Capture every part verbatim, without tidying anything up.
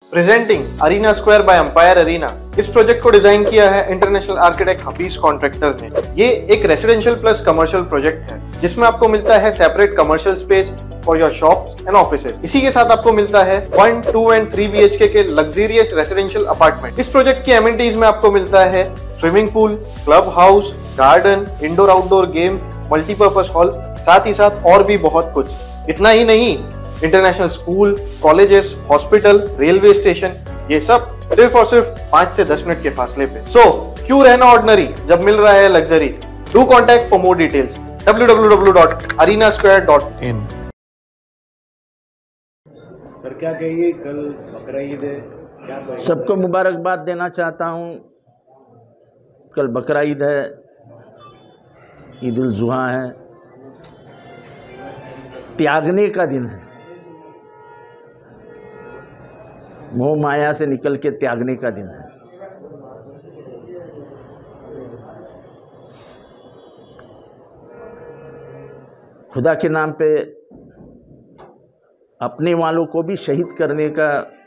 Presenting Arena Square by Empire Arena. इस project को design किया है इंटरनेशनल आर्किटेक्ट हफीज कॉन्ट्रैक्टर ने। ये एक रेसिडेंशियल प्लस कमर्शियल प्रोजेक्ट है जिसमें आपको मिलता है separate commercial space for your shops and offices. इसी के साथ आपको मिलता है one two and three B H K K luxurious residential apartment. इस प्रोजेक्ट की एमिनिटीज में आपको मिलता है swimming pool, club house, garden, indoor outdoor game, multipurpose hall, साथ ही साथ और भी बहुत कुछ। इतना ही नहीं, international school, colleges, hospital, railway station, ये सब सिर्फ और सिर्फ पांच से दस मिनट के फासले पे। सो so, क्यों रहना ऑर्डिनरी जब मिल रहा है luxury. Do contact for more details W W W dot Arena Square dot in. Sir क्या कहिए, कल बकरा ईद है, क्या सबको मुबारकबाद देना चाहता हूँ। कल बकरा ईद है, ईद उल जुहा है, त्यागने का दिन है। मोह माया से निकल के त्यागने का दिन है। खुदा के नाम पे अपने वालों को भी शहीद करने का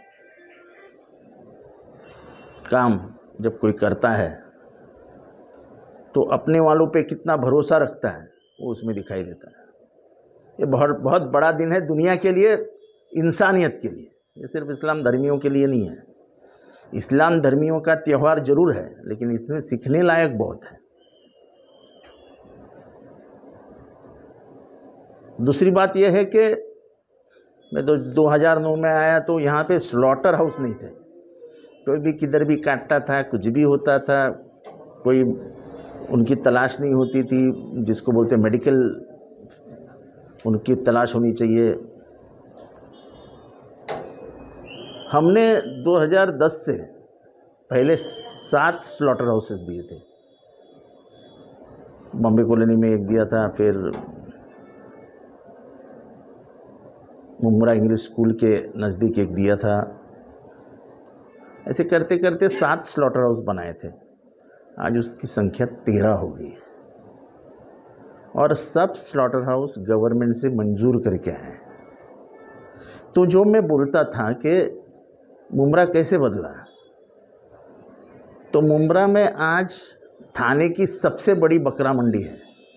काम जब कोई करता है तो अपने वालों पे कितना भरोसा रखता है वो उसमें दिखाई देता है। ये बहुत बहुत बड़ा दिन है दुनिया के लिए, इंसानियत के लिए। ये सिर्फ इस्लाम धर्मियों के लिए नहीं है। इस्लाम धर्मियों का त्यौहार जरूर है लेकिन इसमें सीखने लायक बहुत है। दूसरी बात यह है कि मैं तो दो हज़ार नौ में आया तो यहाँ पे स्लॉटर हाउस नहीं थे। कोई भी किधर भी काटता था, कुछ भी होता था, कोई उनकी तलाश नहीं होती थी, जिसको बोलते मेडिकल, उनकी तलाश होनी चाहिए। हमने दो हज़ार दस से पहले सात स्लॉटर हाउसेस दिए थे। बॉम्बे कॉलोनी में एक दिया था, फिर मुमरा इंग्लिश स्कूल के नज़दीक एक दिया था। ऐसे करते करते सात स्लॉटर हाउस बनाए थे। आज उसकी संख्या तेरह हो गई और सब स्लॉटर हाउस गवर्नमेंट से मंजूर करके आए। तो जो मैं बोलता था कि मुमरा कैसे बदला, तो मुमरा में आज थाने की सबसे बड़ी बकरा मंडी है।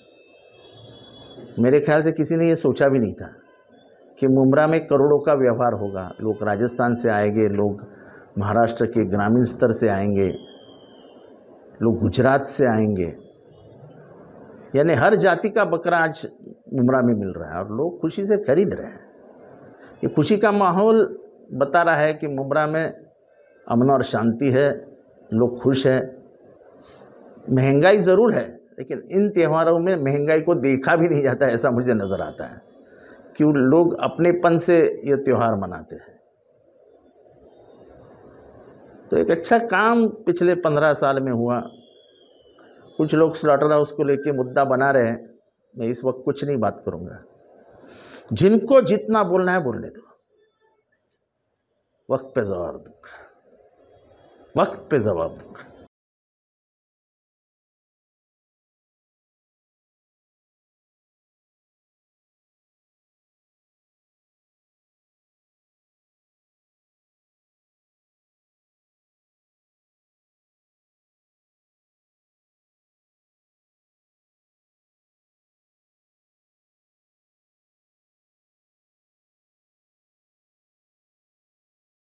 मेरे ख्याल से किसी ने ये सोचा भी नहीं था कि मुमरा में करोड़ों का व्यवहार होगा। लोग राजस्थान से आएंगे, लोग महाराष्ट्र के ग्रामीण स्तर से आएंगे, लोग गुजरात से आएंगे, यानी हर जाति का बकरा आज मुमरा में मिल रहा है और लोग खुशी से खरीद रहे हैं। ये खुशी का माहौल बता रहा है कि मुमरा में अमन और शांति है, लोग खुश हैं। महंगाई ज़रूर है लेकिन इन त्योहारों में महंगाई को देखा भी नहीं जाता, ऐसा मुझे नज़र आता है कि लोग अपनेपन से ये त्यौहार मनाते हैं। तो एक अच्छा काम पिछले पंद्रह साल में हुआ। कुछ लोग स्लॉटर हाउस को लेके मुद्दा बना रहे हैं, मैं इस वक्त कुछ नहीं बात करूंगा। जिनको जितना बोलना है बोलने दो, वक्त पे जवाब दूंगा, वक्त पे जवाब दूंगा।